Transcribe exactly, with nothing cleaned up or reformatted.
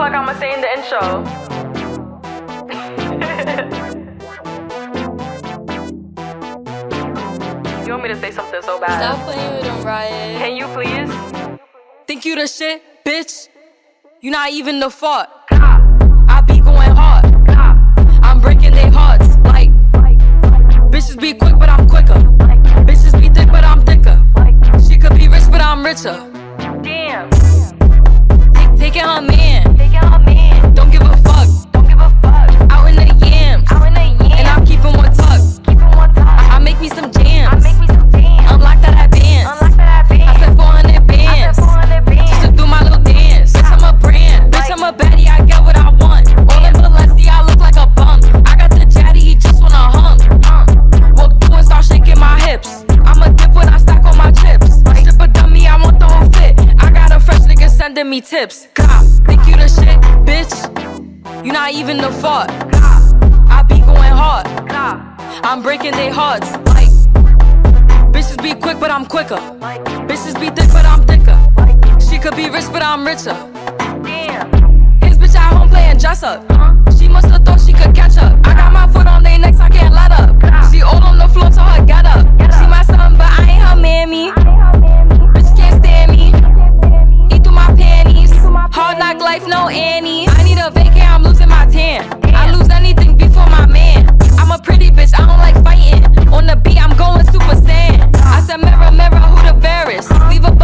fuck I'ma say in the intro? You want me to say something so bad? Stop playing with them, Riot. Can you please? Think you the shit, bitch? You not even the fault. I be going hard. I'm breaking their hearts. Like, bitches be quick, but I'm quicker. Bitches be thick, but I'm thicker. She could be rich, but I'm richer. Damn. Take, taking her man. Taking her man. Don't give a fuck. Don't give a fuck. Out in the yams. Out in the yams. And I'm keeping one tuck. Keeping one tuck. I, I make me some jams. I make me some jams. Unlock that at bands. Unlock that band. I said four hundred bands. I said four hundred bands. Just to do my little dance. Bitch, I'm a brand. Bitch, I'm a baddie. I get what I want. All in Balenciaga, I look like a bum. I got the Jaddy, he just wanna hum. Walk through and start shaking my hips. I'm a dip when I stack on my chips. Strip a dummy, I want the whole fit. I got a fresh nigga sending me tips. God, think you the shit, bitch? You not even the fault. I be going hard. I'm breaking their hearts. Like, bitches be quick, but I'm quicker. Bitches be thick, but I'm thicker. She could be rich, but I'm richer. Damn. His bitch at home playing dress up. She must've thought she could catch up. I got my foot on their necks, I can't let up. She all on the floor, told her get up. She my son, but I ain't her mammy. Bitch can't stand me. Eat through my panties. Hard knock life, no Annie. I need a vacay, I'm losing my tan. I lose anything before my man. I'm a pretty bitch, I don't like fighting. On the beat, I'm going super saiyan. I said mirror, mirror, who the fairest? Leave a